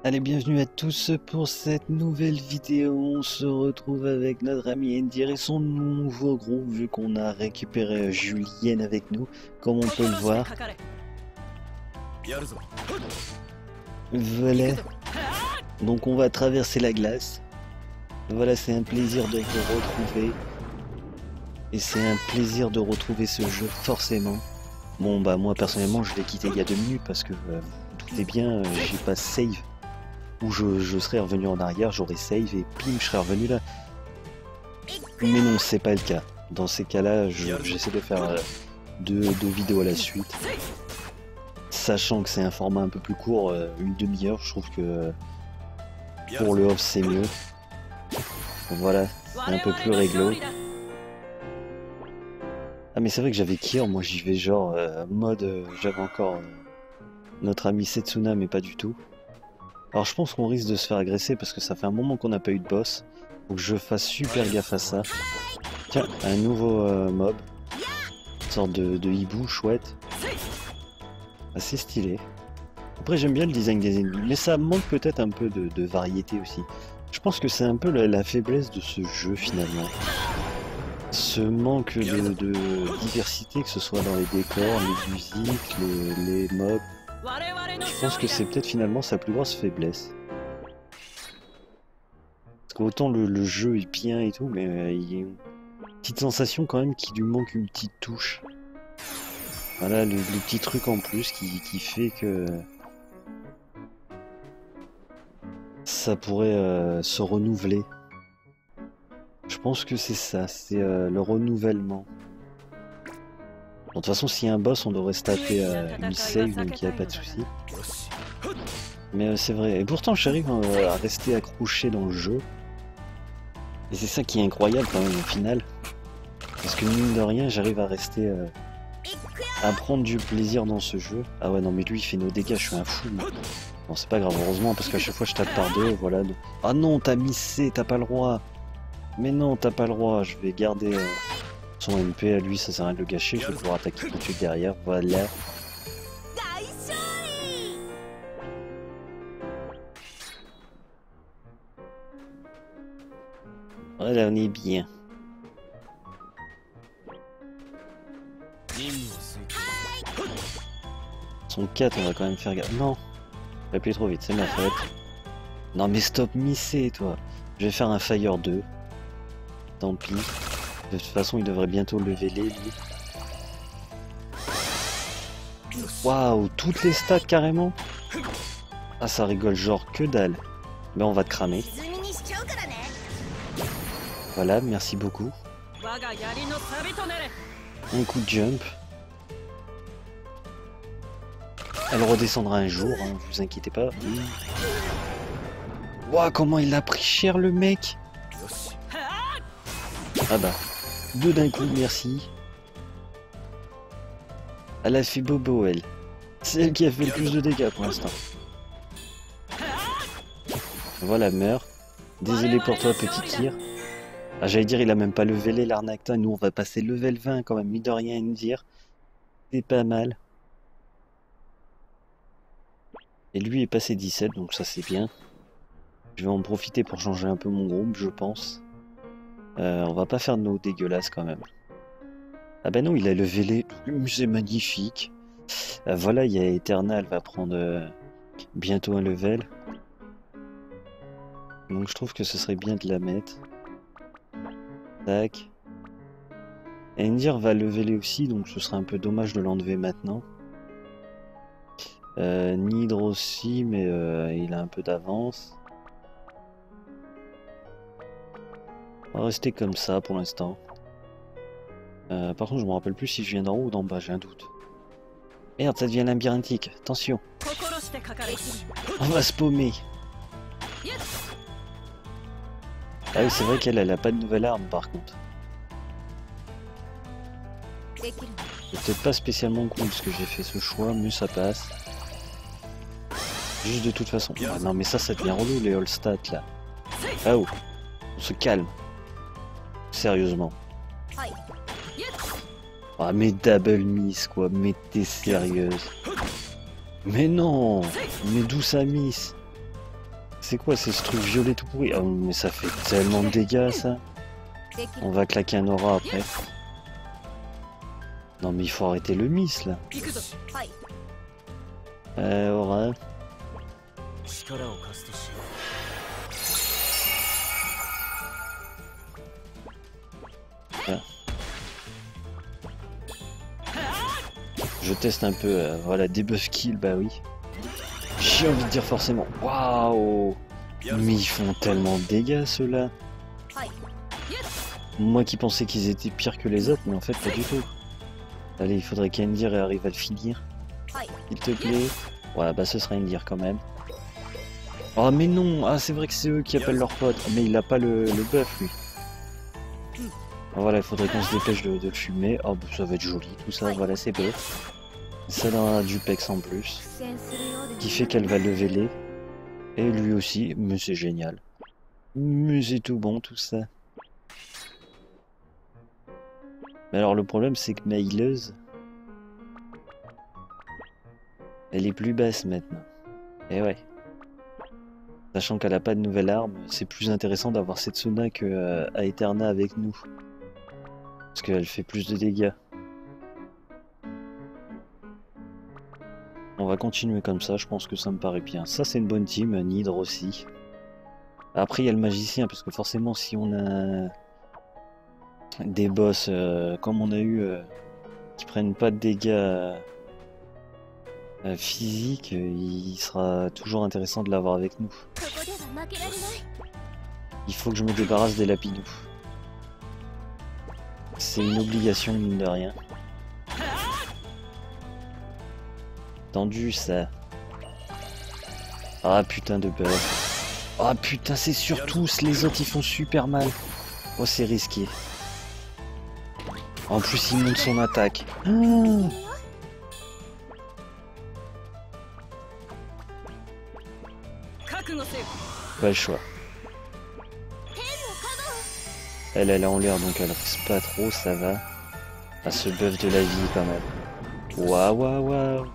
Allez, bienvenue à tous pour cette nouvelle vidéo. On se retrouve avec notre ami Endir et son nouveau groupe, vu qu'on a récupéré Julienne avec nous, comme on peut le voir. Voilà. Donc on va traverser la glace. Voilà, c'est un plaisir de vous retrouver. Et c'est un plaisir de retrouver ce jeu, forcément. Bon, bah moi personnellement, je l'ai quitté il y a 2 minutes parce que, vous doutez bien, j'ai pas save. Où je serais revenu en arrière, j'aurais save et pim, je serais revenu là. Mais non, c'est pas le cas. Dans ces cas-là, j'essaie de faire deux vidéos à la suite. Sachant que c'est un format un peu plus court, une demi-heure, je trouve que pour le off c'est mieux. Voilà, c'est un peu plus réglo. Ah mais c'est vrai que j'avais Kier, moi j'y vais genre mode, j'avais encore notre ami Setsuna mais pas du tout. Alors je pense qu'on risque de se faire agresser parce que ça fait un moment qu'on n'a pas eu de boss. Faut que je fasse super gaffe à ça. Tiens, un nouveau mob. Une sorte de hibou chouette. Assez stylé. Après j'aime bien le design des ennemis, mais ça manque peut-être un peu de variété aussi. Je pense que c'est un peu la faiblesse de ce jeu finalement. Ce manque de diversité, que ce soit dans les décors, les musiques, les mobs. Je pense que c'est peut-être finalement sa plus grosse faiblesse. Parce qu'autant le jeu est bien et tout, mais il y a une petite sensation quand même qu'il lui manque une petite touche. Voilà, le petit truc en plus qui fait que ça pourrait se renouveler. Je pense que c'est ça, c'est le renouvellement. De toute façon, s'il y a un boss, on devrait se taper une save, donc il n'y a pas de souci. Mais c'est vrai. Et pourtant, j'arrive à rester accroché dans le jeu. Et c'est ça qui est incroyable quand même au final. Parce que mine de rien, j'arrive à rester... à prendre du plaisir dans ce jeu. Ah ouais, non mais lui, il fait nos dégâts, je suis un fou. Moi. Bon, c'est pas grave, heureusement, parce qu'à chaque fois, je tape par deux, voilà. Ah non, t'as missé, t'as pas le droit. Mais non, t'as pas le droit, je vais garder... son MP à lui, ça sert à rien de le gâcher, je vais pouvoir attaquer tout de suite derrière, voilà. Voilà, on est bien. Son 4, on va quand même faire gaffe. Non, j'ai appuyé trop vite, c'est ma faute. Non mais stop misser toi. Je vais faire un Fire 2. Tant pis. De toute façon, il devrait bientôt lever les lui. Waouh, toutes les stats carrément. Ah, ça rigole genre que dalle. Mais on va te cramer. Voilà, merci beaucoup. Un coup de jump. Elle redescendra un jour, hein, vous inquiétez pas. Waouh, comment il a pris cher le mec. Ah bah. 2 d'un coup, merci. Elle a fait bobo, elle. C'est elle qui a fait le plus de dégâts pour l'instant. Voilà, meurt. Désolé pour toi, petit tir. Ah, j'allais dire, il a même pas levelé l'arnaque. Nous, on va passer level 20 quand même, mine de rien, dire. C'est pas mal. Et lui est passé 17, donc ça c'est bien. Je vais en profiter pour changer un peu mon groupe, je pense. On va pas faire de nos dégueulasses quand même. Ah bah non, il a levé les... C'est magnifique. Voilà, il y a Eternal va prendre bientôt un level. Donc je trouve que ce serait bien de la mettre. Tac. Endir va leveler aussi, donc ce serait un peu dommage de l'enlever maintenant. Nidre aussi, mais il a un peu d'avance. On va rester comme ça pour l'instant. Par contre, je me rappelle plus si je viens d'en haut ou d'en bas, j'ai un doute. Merde, ça devient labyrinthique, attention. On va se paumer. Ah oui, c'est vrai qu'elle a pas de nouvelle arme par contre. C'est peut-être pas spécialement cool parce que j'ai fait ce choix, mais ça passe. Juste de toute façon. Ah non mais ça devient relou les all stats là. Ah oh, on se calme. Sérieusement. Ah mais double miss quoi, mais t'es sérieuse. Mais non. Mais d'où ça miss? C'est quoi, c'est ce truc violet tout pourri? Oh, mais ça fait tellement de dégâts, ça. On va claquer un aura après. Non, mais il faut arrêter le miss, là. Aura. Ah. Je teste un peu, voilà, debuff kill, bah oui. J'ai envie de dire forcément. Waouh! Mais ils font tellement de dégâts, ceux-là. Moi qui pensais qu'ils étaient pires que les autres, mais en fait, pas du tout. Allez, il faudrait qu'Endir arrive à le finir. S'il te plaît. Ouais, bah ce sera Endir quand même. Oh, mais non! Ah, c'est vrai que c'est eux qui appellent leur pote. Mais il a pas le buff, lui. Voilà, il faudrait qu'on se dépêche de le fumer. Oh, bah, ça va être joli, tout ça. Voilà, c'est beau. Ça dans du pex en plus. Qui fait qu'elle va leveler. Et lui aussi, mais c'est génial. Mais c'est tout bon, tout ça. Mais alors le problème c'est que ma healeuse, elle est plus basse maintenant. Et ouais. Sachant qu'elle a pas de nouvelle arme, c'est plus intéressant d'avoir Setsuna que Aeterna avec nous. Parce qu'elle fait plus de dégâts. On va continuer comme ça, je pense que ça me paraît bien. Ça c'est une bonne team, Nidre aussi. Après il y a le magicien, parce que forcément si on a des boss comme on a eu qui prennent pas de dégâts physiques, il sera toujours intéressant de l'avoir avec nous. Il faut que je me débarrasse des lapidous. C'est une obligation mine de rien. Tendu ça. Ah putain de peur. Ah putain c'est sur tous, les autres ils font super mal. Oh c'est risqué. En plus, il monte son attaque. Oh. Pas le choix. Elle est en l'air, donc elle risque pas trop, ça va. À ce buff de la vie, quand même. Waouh, waouh, waouh.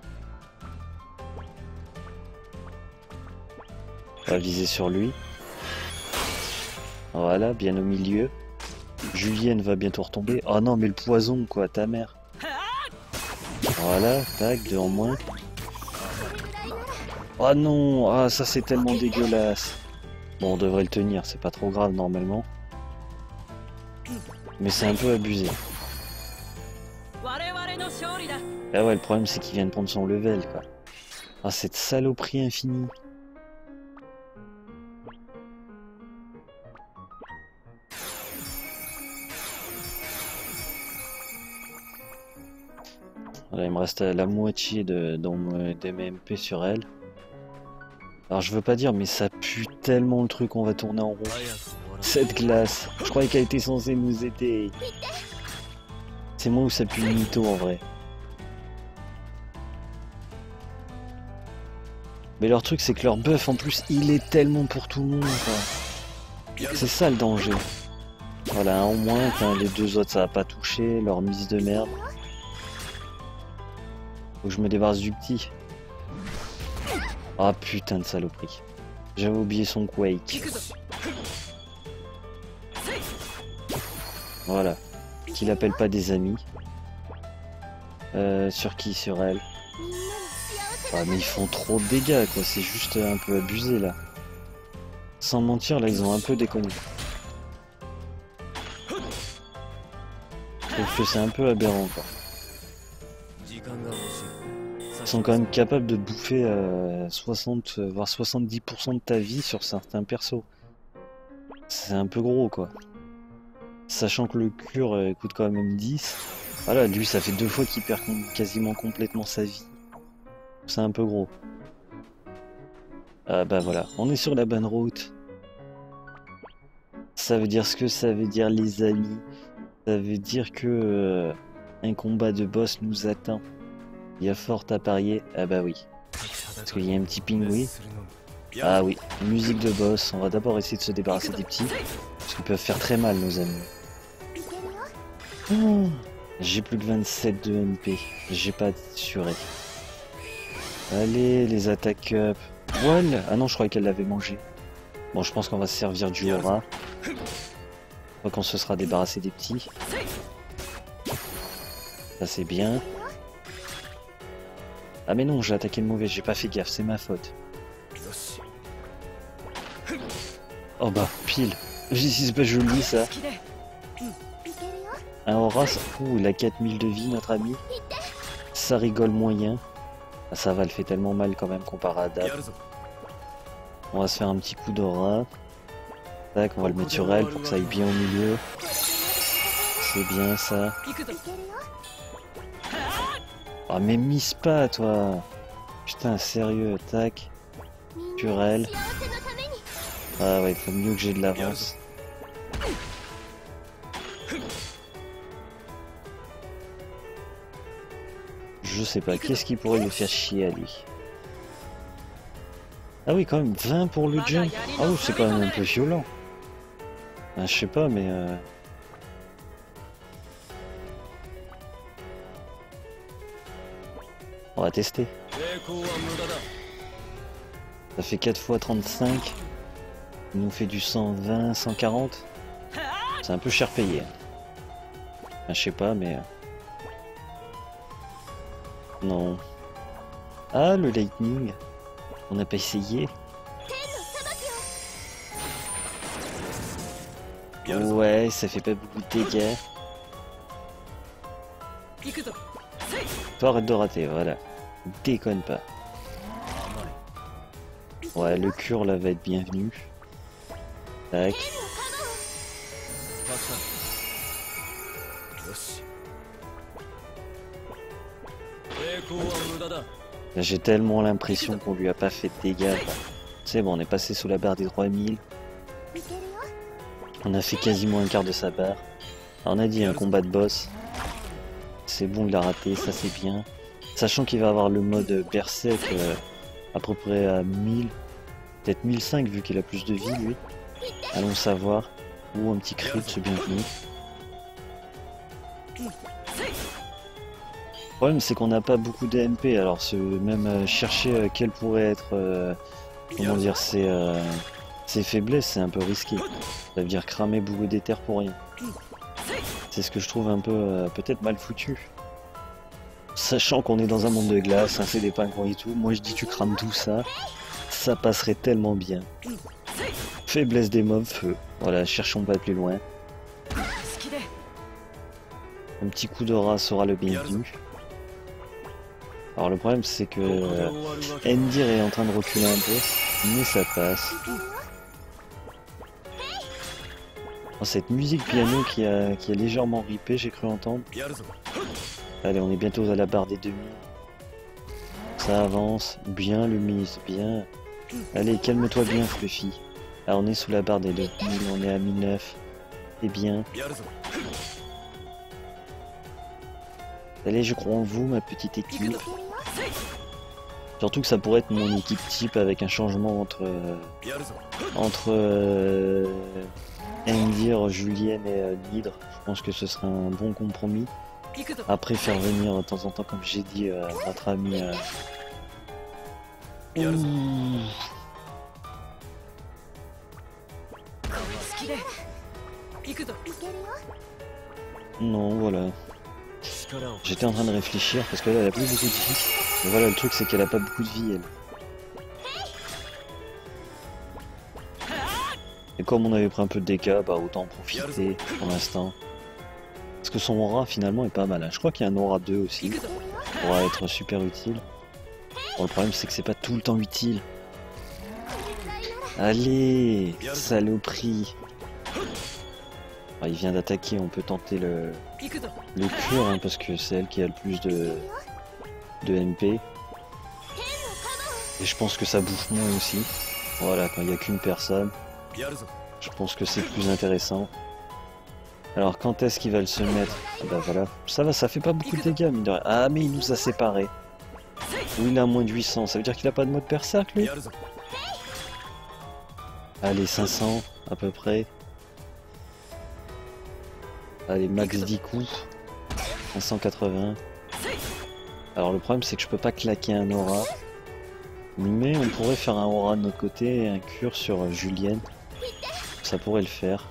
On va viser sur lui. Voilà, bien au milieu. Julienne va bientôt retomber. Oh non, mais le poison, quoi, ta mère. Voilà, tac, 2 en moins. Oh non, ah ça c'est tellement dégueulasse. Bon, on devrait le tenir, c'est pas trop grave normalement. Mais c'est un peu abusé. Ah ouais, le problème c'est qu'il vient de prendre son level, quoi. Ah, cette saloperie infinie. Voilà, il me reste la moitié de mes MP sur elle. Alors je veux pas dire, mais ça pue tellement le truc, on va tourner en rond. Cette glace, je croyais qu'elle était censée nous aider. C'est moi où ça pue le mytho en vrai. Mais leur truc c'est que leur buff en plus il est tellement pour tout le monde. C'est ça le danger. Voilà, un en moins, enfin, les deux autres ça va pas toucher, leur mise de merde. Faut que je me débarrasse du petit. Ah putain de saloperie. J'avais oublié son Quake. Voilà. Qu'il appelle pas des amis. Sur qui? Sur elle. Ah mais ils font trop de dégâts quoi, c'est juste un peu abusé là. Sans mentir là ils ont un peu déconné. Je trouve que c'est un peu aberrant quoi. Ils sont quand même capables de bouffer 60 voire 70% de ta vie sur certains persos. C'est un peu gros quoi. Sachant que le cure coûte quand même 10. Voilà, lui ça fait 2 fois qu'il perd quasiment complètement sa vie. C'est un peu gros. Ah bah voilà, on est sur la bonne route. Ça veut dire ce que ça veut dire les amis. Ça veut dire que un combat de boss nous attend. Il y a fort à parier. Ah bah oui. Parce qu'il y a un petit pingouin. Ah oui, musique de boss. On va d'abord essayer de se débarrasser des petits. Parce qu'ils peuvent faire très mal nos amis. Oh, j'ai plus que 27 de MP. J'ai pas assuré. Allez, les attaques up. Voilà. Ah non, je croyais qu'elle l'avait mangé. Bon, je pense qu'on va se servir du aura. Quand on se sera débarrassé des petits. Ça c'est bien. Ah mais non, j'ai attaqué le mauvais, j'ai pas fait gaffe, c'est ma faute. Oh bah, pile. C'est pas joli ça. Un aura, ouh, il a 4000 de vie notre ami. Ça rigole moyen. Ah, ça va, elle fait tellement mal quand même comparé à Dab. On va se faire un petit coup d'aura. Tac, on va le mettre sur elle pour que ça aille bien au milieu. C'est bien ça. Ah mais mise pas toi. Putain sérieux, tac. Sur elle. Ah ouais, il faut mieux que j'ai de l'avance. Je sais pas, qu'est-ce qui pourrait lui faire chier à lui? Ah oui quand même, 20 pour le jump. Ah oui, c'est quand même un peu violent. Ah, je sais pas mais... On va tester. Ça fait 4 fois 35. Il nous fait du 120, 140. C'est un peu cher payé. Enfin, je sais pas, mais... Non. Ah, le lightning. On n'a pas essayé. Ouais, ça fait pas beaucoup de dégâts. Toi, arrête de rater, voilà. Déconne pas. Ouais, le cure là va être bienvenu. Tac. J'ai tellement l'impression qu'on lui a pas fait de dégâts. C'est bon, on est passé sous la barre des 3000. On a fait quasiment un quart de sa barre. Alors, on a dit un combat de boss. C'est bon, il a raté, ça c'est bien. Sachant qu'il va avoir le mode berserk à peu près à 1000, peut-être 1005 vu qu'il a plus de vie lui. Allons savoir. Ou un petit crit, c'est bienvenu. Le problème c'est qu'on n'a pas beaucoup de MP, alors même chercher quelles pourraient être comment dire ses faiblesses, c'est un peu risqué. Ça veut dire cramer beaucoup d'éther pour rien. C'est ce que je trouve un peu peut-être mal foutu. Sachant qu'on est dans un monde de glace, un CD pingouin et tout, moi je dis tu crames tout ça, ça passerait tellement bien. Faiblesse des mobs, feu. Voilà, cherchons pas plus loin. Un petit coup d'aura sera le bienvenu. Alors le problème c'est que Endir est en train de reculer un peu, mais ça passe. Oh, cette musique piano qui a légèrement ripé, j'ai cru entendre. Allez, on est bientôt à la barre des 2000. Ça avance, bien le mise, bien. Allez, calme-toi bien Fluffy. Là on est sous la barre des 2000, on est à 1009. C'est bien. Allez, je crois en vous, ma petite équipe. Surtout que ça pourrait être mon équipe type avec un changement entre Endir, Julienne et Nidre. Je pense que ce serait un bon compromis. Après faire venir de temps en temps, comme j'ai dit, notre ami... Non, voilà. J'étais en train de réfléchir parce que là elle a plus beaucoup de vie. Mais voilà, le truc c'est qu'elle a pas beaucoup de vie elle. Et comme on avait pris un peu de dégâts, bah autant en profiter pour l'instant. Parce que son aura finalement est pas mal. Hein. Je crois qu'il y a un aura 2 aussi. Qui pourra être super utile. Bon, le problème c'est que c'est pas tout le temps utile. Allez, saloperie. Alors, il vient d'attaquer, on peut tenter le cure hein, parce que c'est elle qui a le plus de MP. Et je pense que ça bouffe moins aussi. Voilà, quand il n'y a qu'une personne. Je pense que c'est plus intéressant. Alors quand est-ce qu'il va le se mettre? Ah bah voilà, ça va, ça fait pas beaucoup de dégâts mine de rien. Ah mais il nous a séparés. Ou il a moins de 800, ça veut dire qu'il a pas de mode berserk lui? Allez, 500 à peu près. Allez, max 10 coups. 580. Alors le problème c'est que je peux pas claquer un aura. Mais on pourrait faire un aura de notre côté et un cure sur Julienne. Ça pourrait le faire.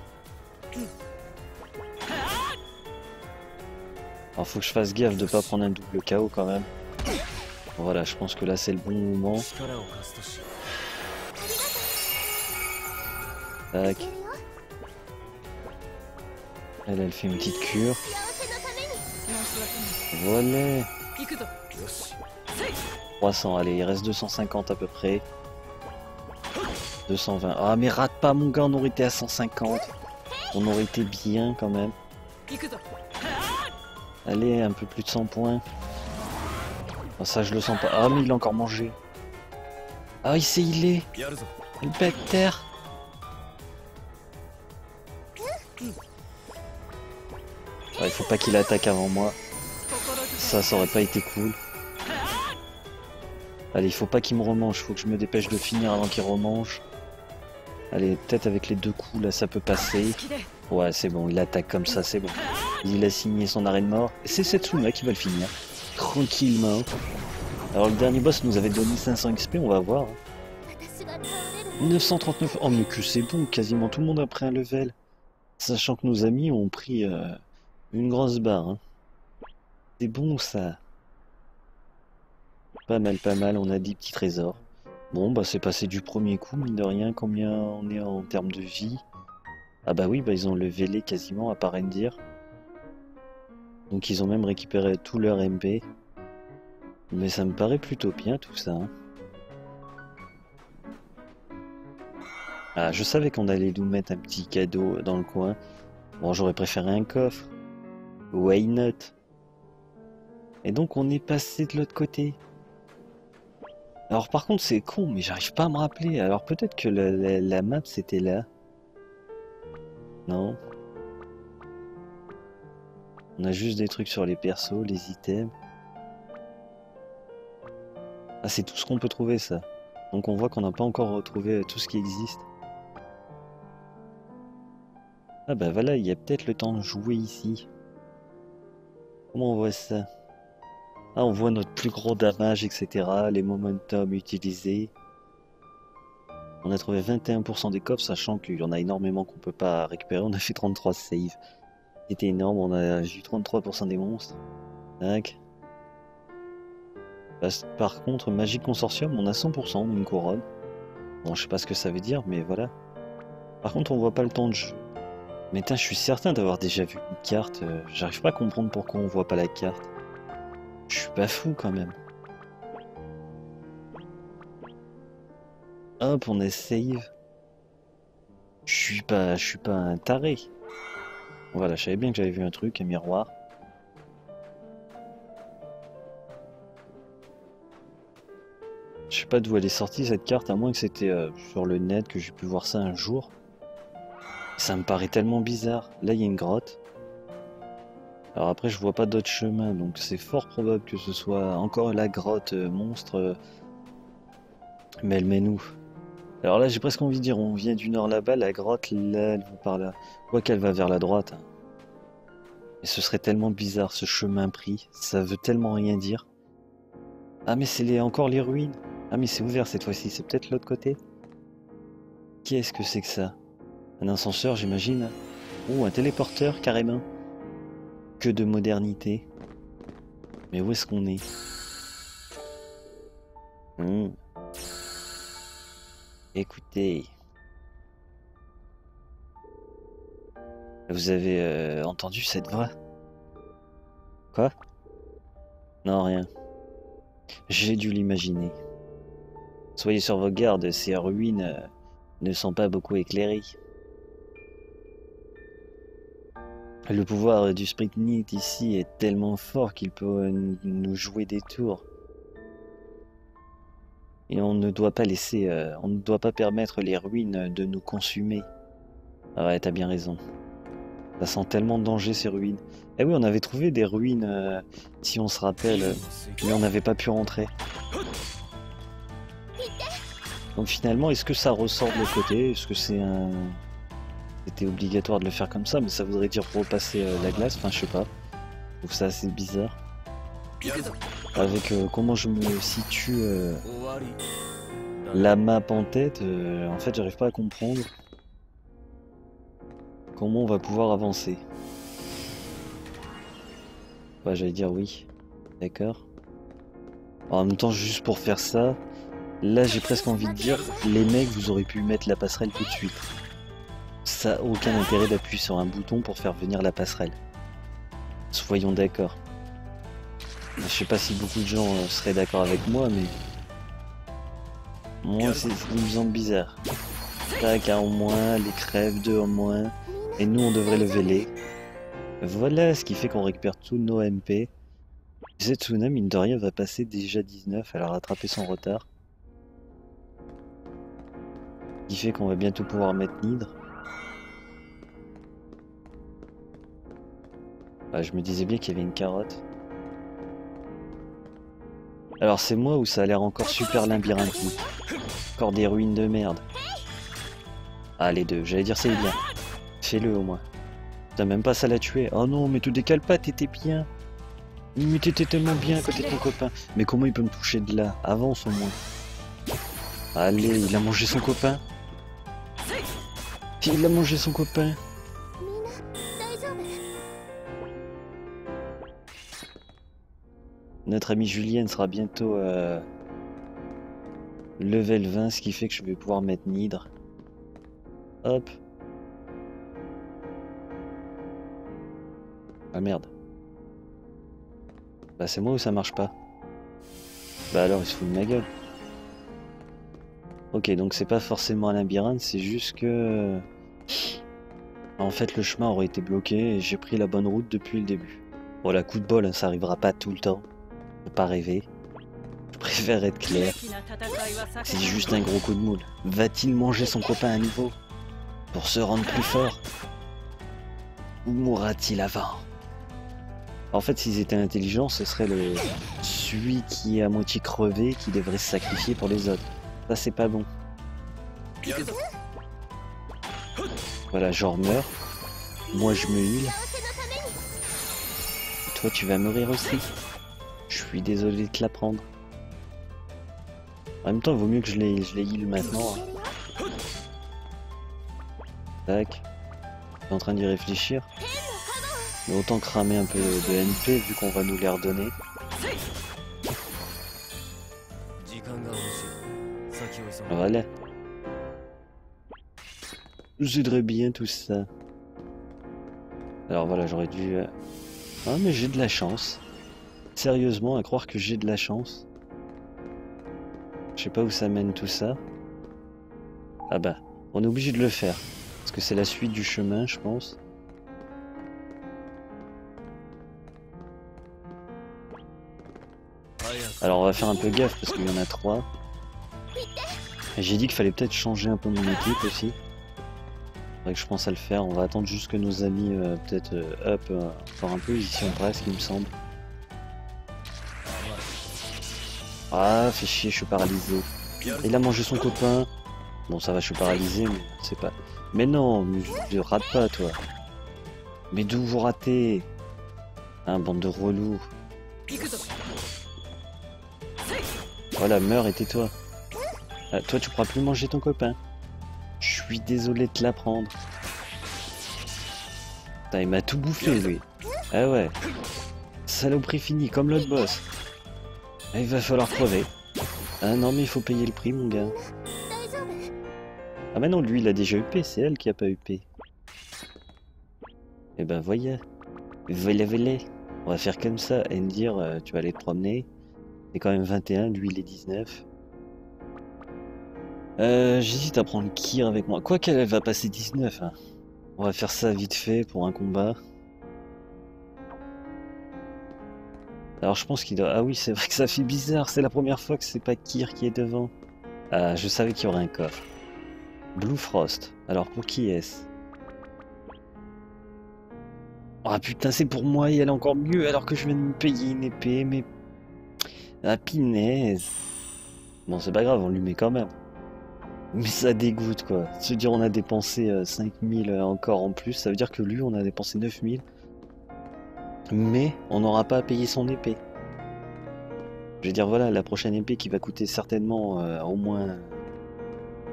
Alors faut que je fasse gaffe de pas prendre un double KO quand même. Voilà, je pense que là c'est le bon moment. Tac. Elle fait une petite cure. Voilà. 300, allez, il reste 250 à peu près. 220. Ah mais rate pas mon gars, on aurait été à 150. On aurait été bien quand même. Allez, un peu plus de 100 points. Oh, ça je le sens pas. Ah mais il a encore mangé. Ah il s'est healé. Le bactère. Ah, il faut pas qu'il attaque avant moi. Ça aurait pas été cool. Allez, il faut pas qu'il me remange. Faut que je me dépêche de finir avant qu'il remange. Allez, peut-être avec les 2 coups là ça peut passer. Ouais c'est bon, il attaque comme ça, c'est bon. Il a signé son arrêt de mort. Et c'est Setsuna qui va le finir. Tranquillement. Alors le dernier boss nous avait donné 500 XP, on va voir. 939. Oh mais que c'est bon, quasiment tout le monde a pris un level. Sachant que nos amis ont pris une grosse barre. Hein. C'est bon ça. Pas mal, on a 10 petits trésors. Bon bah c'est passé du premier coup, mine de rien, combien on est en termes de vie. Ah bah oui, bah ils ont levelé quasiment à part dire. Donc ils ont même récupéré tout leur MP. Mais ça me paraît plutôt bien tout ça. Hein. Ah je savais qu'on allait nous mettre un petit cadeau dans le coin. Bon j'aurais préféré un coffre. Why not? Et donc on est passé de l'autre côté. Alors par contre c'est con mais j'arrive pas à me rappeler. Alors peut-être que la map c'était là. Non. On a juste des trucs sur les persos, les items. Ah c'est tout ce qu'on peut trouver ça. Donc on voit qu'on n'a pas encore retrouvé tout ce qui existe. Ah bah voilà, il y a peut-être le temps de jouer ici. Comment on voit ça? Ah on voit notre plus gros damage, etc. Les momentum utilisés. On a trouvé 21% des coffres, sachant qu'il y en a énormément qu'on peut pas récupérer. On a fait 33 saves. C'était énorme, on a eu 33% des monstres. Tac. Par contre, Magic Consortium, on a 100% d'une couronne. Bon, je sais pas ce que ça veut dire, mais voilà. Par contre, on voit pas le temps de jeu. Mais je suis certain d'avoir déjà vu une carte. J'arrive pas à comprendre pourquoi on voit pas la carte. Je suis pas fou quand même. Hop, on est save. Je suis pas un taré. Voilà, je savais bien que j'avais vu un truc, un miroir. Je sais pas d'où elle est sortie cette carte, à moins que c'était sur le net, que j'ai pu voir ça un jour. Ça me paraît tellement bizarre. Là, il y a une grotte. Alors après, je vois pas d'autre chemin, donc c'est fort probable que ce soit encore la grotte monstre. Mais elle mène où? Alors là, j'ai presque envie de dire, on vient du nord là-bas, la grotte, là, elle va par là. Je vois qu'elle va vers la droite. Et ce serait tellement bizarre, ce chemin pris. Ça veut tellement rien dire. Ah, mais c'est encore les ruines. Ah, mais c'est ouvert cette fois-ci, c'est peut-être l'autre côté. Qu'est-ce que c'est que ça? Un ascenseur, j'imagine. Oh, un téléporteur, carrément. Que de modernité. Mais où est-ce qu'on est, Écoutez. Vous avez entendu cette voix? Quoi? Non, rien. J'ai dû l'imaginer. Soyez sur vos gardes, ces ruines ne sont pas beaucoup éclairées. Le pouvoir du Sprite ici est tellement fort qu'il peut nous jouer des tours. Et on ne doit pas laisser, on ne doit pas permettre les ruines de nous consumer. Ah ouais, t'as bien raison. Ça sent tellement de danger ces ruines. Eh oui, on avait trouvé des ruines, si on se rappelle, mais on n'avait pas pu rentrer. Donc finalement, est-ce que ça ressort de l'autre côté? Est-ce que c'est un... C'était obligatoire de le faire comme ça, mais ça voudrait dire repasser la glace, enfin je sais pas. Je trouve ça assez bizarre. Avec comment je me situe La map en tête, en fait, j'arrive pas à comprendre comment on va pouvoir avancer. Ouais, j'allais dire oui. D'accord. En même temps, juste pour faire ça, là j'ai presque envie de dire, les mecs, vous auriez pu mettre la passerelle tout de suite. Ça a aucun intérêt d'appuyer sur un bouton pour faire venir la passerelle. Soyons d'accord. Je sais pas si beaucoup de gens seraient d'accord avec moi, mais... Moi, c'est ce qui me semble bizarre. Tac, un en moins, les crèves, 2 en moins. Et nous, on devrait lever les. Voilà ce qui fait qu'on récupère tous nos MP. Setsuna, mine de rien, va passer déjà 19, elle a rattrapé son retard. Ce qui fait qu'on va bientôt pouvoir mettre Nidre. Bah, je me disais bien qu'il y avait une carotte. Alors c'est moi ou ça a l'air encore super labyrinthique? Encore des ruines de merde. Ah les deux, j'allais dire c'est bien. Fais-le au moins. T'as même pas ça la tuer. Oh non, mais te décale pas, t'étais bien. Mais t'étais tellement bien à côté de ton copain. Mais comment il peut me toucher de là? Avance au moins. Allez, il a mangé son copain. Il a mangé son copain. Notre amie Julienne sera bientôt level 20, ce qui fait que je vais pouvoir mettre Nidre. Hop. Ah merde. Bah c'est moi ou ça marche pas? Bah alors il se fout de ma gueule. Ok, donc c'est pas forcément un labyrinthe, c'est juste que... En fait le chemin aurait été bloqué et j'ai pris la bonne route depuis le début. Voilà, coup de bol, hein, ça arrivera pas tout le temps. Faut pas rêver. Je préfère être clair. C'est juste un gros coup de moule. Va-t-il manger son copain à nouveau pour se rendre plus fort? Ou mourra-t-il avant? En fait, s'ils étaient intelligents, ce serait celui qui est à moitié crevé qui devrait se sacrifier pour les autres. Ça, c'est pas bon. Voilà, genre meurs. Moi, je me heal. Et toi, tu vas mourir aussi. Je suis désolé de te l'apprendre. En même temps, il vaut mieux que je les heal maintenant. Hein. Tac. Je suis en train d'y réfléchir. Mais autant cramer un peu de NP vu qu'on va nous les redonner. Voilà. J'aiderais bien tout ça. Alors voilà, j'aurais dû... Ah mais j'ai de la chance. Sérieusement, à croire que j'ai de la chance. Je sais pas où ça mène tout ça. Ah bah, on est obligé de le faire. Parce que c'est la suite du chemin, je pense. Alors on va faire un peu gaffe parce qu'il y en a 3. J'ai dit qu'il fallait peut-être changer un peu mon équipe aussi. Faudrait que je pense à le faire. On va attendre juste que nos amis peut-être up encore un peu. Ils y sont presque, il me semble. Ah, fait chier, je suis paralysé. Il a mangé son copain. Bon, ça va, je suis paralysé, mais c'est pas... Mais non, mais je rate pas, toi. Mais d'où vous ratez? Hein, bande de relous. Voilà, meurs et tais-toi. Ah, toi, tu pourras plus manger ton copain. Je suis désolé de te l'apprendre. Putain, il m'a tout bouffé, lui. Ah ouais. Saloperie finie, comme l'autre boss. Ah, il va falloir crever. Ah non, mais il faut payer le prix, mon gars. Ah mais non, lui, il a déjà UP, c'est elle qui a pas UP. Eh ben, voyez. Voilà. On va faire comme ça et me dire, tu vas aller te promener. C'est quand même 21, lui, il est 19. J'hésite à prendre Kyr avec moi. Quoi qu'elle va passer 19, hein. On va faire ça vite fait pour un combat. Alors je pense qu'il doit... Ah oui, c'est vrai que ça fait bizarre. C'est la première fois que c'est pas Kyr qui est devant. Ah, je savais qu'il y aurait un coffre. Blue Frost. Alors pour qui est-ce? Ah putain, c'est pour moi et elle est encore mieux alors que je viens de me payer une épée, mais... Ah pinaise. Bon, c'est pas grave, on lui met quand même. Mais ça dégoûte quoi. Se dire on a dépensé 5000 encore en plus, ça veut dire que lui on a dépensé 9000. Mais on n'aura pas à payer son épée. Je veux dire voilà, la prochaine épée qui va coûter certainement au moins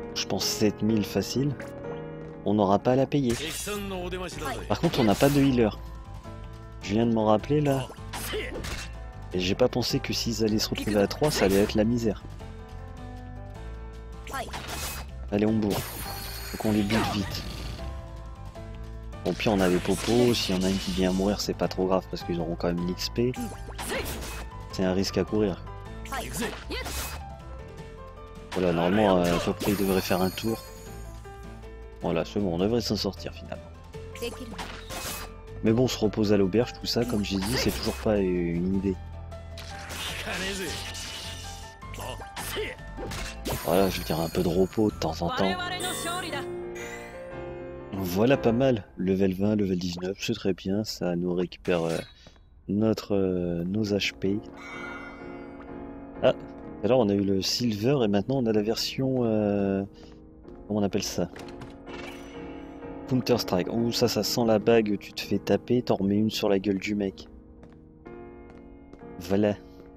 je pense 7000 facile, on n'aura pas à la payer. Par contre, on n'a pas de healer. Je viens de m'en rappeler là. Et j'ai pas pensé que s'ils allaient se retrouver à 3, ça allait être la misère. Allez, on bourre. Faut qu'on les bute vite. Bon, puis on avait Popo. S'il y en a une qui vient mourir, c'est pas trop grave parce qu'ils auront quand même l'XP. C'est un risque à courir. Voilà, normalement, à peu près, il devrait faire un tour. Voilà, c'est bon, on devrait s'en sortir finalement. Mais bon, on se repose à l'auberge, tout ça, comme j'ai dit, c'est toujours pas une idée. Voilà, je veux dire un peu de repos de temps en temps. Voilà pas mal. Level 20, level 19, c'est très bien, ça nous récupère nos HP. Ah, alors on a eu le Silver et maintenant on a la version... comment on appelle ça? Counter Strike. Ouh, ça sent la bague, tu te fais taper, t'en remets une sur la gueule du mec. Voilà.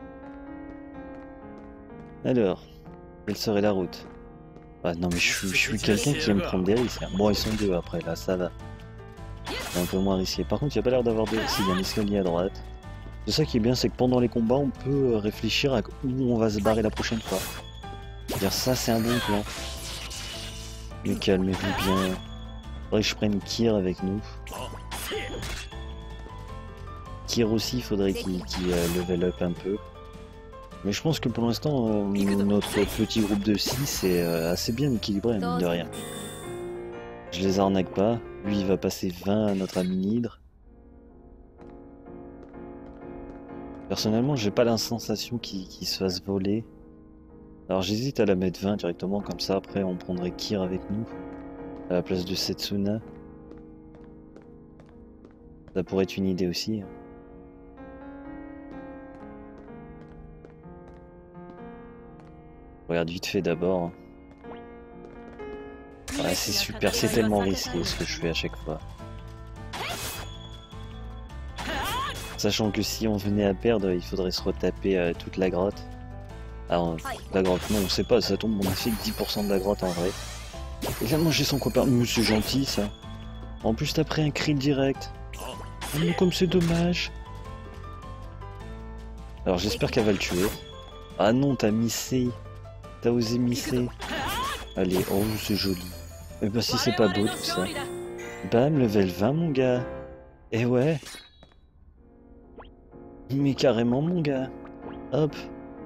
Alors, quelle serait la route? Ah non mais je suis quelqu'un qui aime prendre des risques. Bon, ils sont deux après, là, ça va. C'est un peu moins risqué. Par contre, il n'y a pas l'air d'avoir de... Si, il y a un escalier à droite. C'est ça qui est bien, c'est que pendant les combats, on peut réfléchir à où on va se barrer la prochaine fois. C'est-à-dire, ça, c'est un bon plan. Mais calmez-vous bien. Faudrait que je prenne Kyr avec nous. Kyr aussi, il faudrait qu'il level up un peu. Mais je pense que pour l'instant, notre petit groupe de 6 est assez bien équilibré, mine de rien. Je les arnaque pas. Lui, il va passer 20 à notre ami Nidre. Personnellement, j'ai pas la sensation qu'il se fasse voler. Alors j'hésite à la mettre 20 directement, comme ça après on prendrait Kyr avec nous. À la place de Setsuna. Ça pourrait être une idée aussi. Regarde vite fait d'abord. Ouais, c'est super, c'est tellement risqué ce que je fais à chaque fois. Sachant que si on venait à perdre, il faudrait se retaper toute la grotte. Alors, la grotte, non, on sait pas, ça tombe, on a fait que 10% de la grotte en vrai. Il vient de manger son copain. C'est gentil ça. En plus t'as pris un crit direct. Oh, mais comme c'est dommage. Alors j'espère qu'elle va le tuer. Ah non, t'as missé. T'as osé misser. Allez, oh c'est joli. Mais bah si c'est pas beau tout ça. Bam, level 20 mon gars. Eh ouais. Mais carrément mon gars. Hop.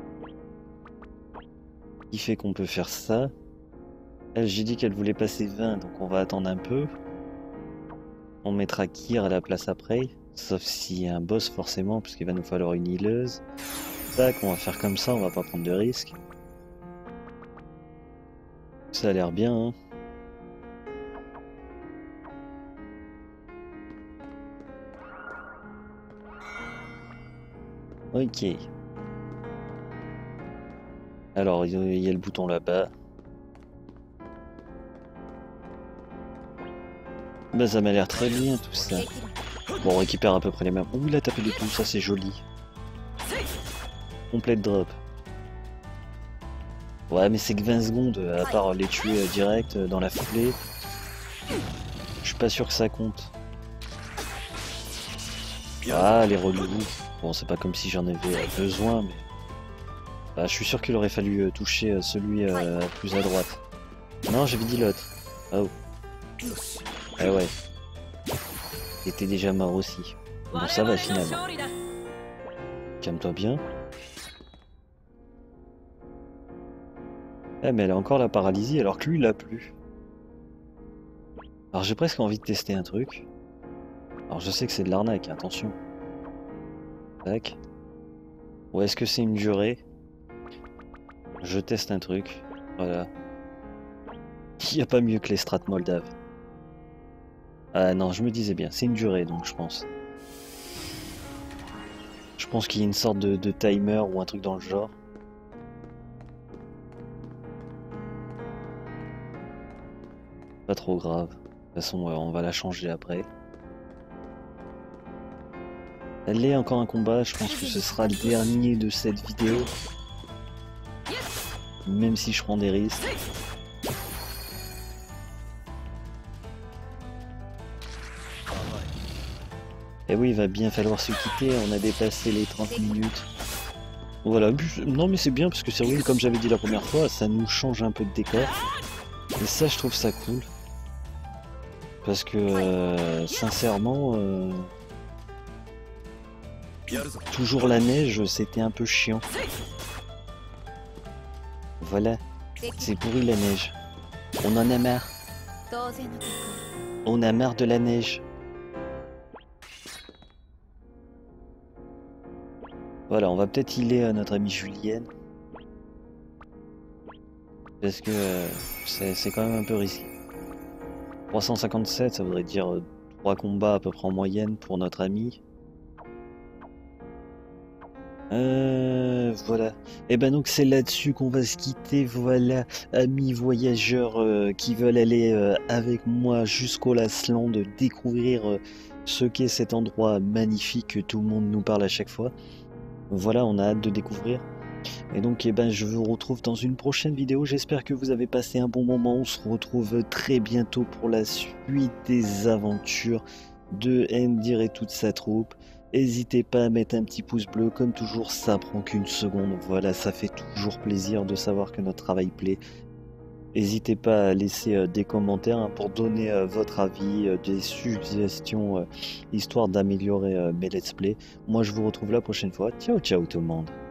Qui fait qu'on peut faire ça. Elle, j'ai dit qu'elle voulait passer 20, donc on va attendre un peu. On mettra Kyr à la place après. Sauf s'il y a un boss forcément, parce qu'il va nous falloir une healeuse. Tac, on va faire comme ça, on va pas prendre de risques. Ça a l'air bien, hein. Ok. Alors, il y a le bouton là-bas. Bah ça m'a l'air très bien tout ça. Bon, on récupère à peu près les mêmes. Oh, il a tapé de tout, ça c'est joli. Complète drop. Ouais, mais c'est que 20 secondes, à part les tuer direct dans la foulée. Je suis pas sûr que ça compte. Ah, les relous. Bon, c'est pas comme si j'en avais besoin, mais... Bah, je suis sûr qu'il aurait fallu toucher celui plus à droite. Non, j'avais dit l'autre. Oh. Ah ouais. T'étais déjà mort aussi. Bon, ça va finalement. Calme-toi bien. Eh mais elle a encore la paralysie alors que lui il l'a plus. Alors j'ai presque envie de tester un truc. Alors je sais que c'est de l'arnaque, attention. Tac. Ou est-ce que c'est une durée? Je teste un truc. Voilà. Il n'y a pas mieux que les strats moldaves. Ah non, je me disais bien, c'est une durée donc je pense. Je pense qu'il y a une sorte de timer ou un truc dans le genre. Pas trop grave. De toute façon, on va la changer après. Elle est encore un combat, je pense que ce sera le dernier de cette vidéo. Même si je prends des risques. Et oui, il va bien falloir se quitter, on a dépassé les 30 minutes. Voilà, non mais c'est bien parce que c'est vrai, comme j'avais dit la première fois, ça nous change un peu de décor. Et ça, je trouve ça cool. Parce que, sincèrement, toujours la neige, c'était un peu chiant. Voilà, c'est pourri la neige. On en a marre. On a marre de la neige. Voilà, on va peut-être healer à notre amie Julienne. Parce que c'est quand même un peu risqué. 357, ça voudrait dire 3 combats à peu près en moyenne pour notre ami. Voilà. Et ben donc c'est là-dessus qu'on va se quitter. Voilà, amis voyageurs qui veulent aller avec moi jusqu'au Lasland, découvrir ce qu'est cet endroit magnifique que tout le monde nous parle à chaque fois. Voilà, on a hâte de découvrir. Et donc eh ben, je vous retrouve dans une prochaine vidéo. J'espère que vous avez passé un bon moment. On se retrouve très bientôt pour la suite des aventures de Endir et toute sa troupe. N'hésitez pas à mettre un petit pouce bleu, comme toujours, ça prend qu'une seconde. Voilà, ça fait toujours plaisir de savoir que notre travail plaît. N'hésitez pas à laisser des commentaires hein, pour donner votre avis, des suggestions, histoire d'améliorer mes let's play. Moi je vous retrouve la prochaine fois. Ciao ciao tout le monde.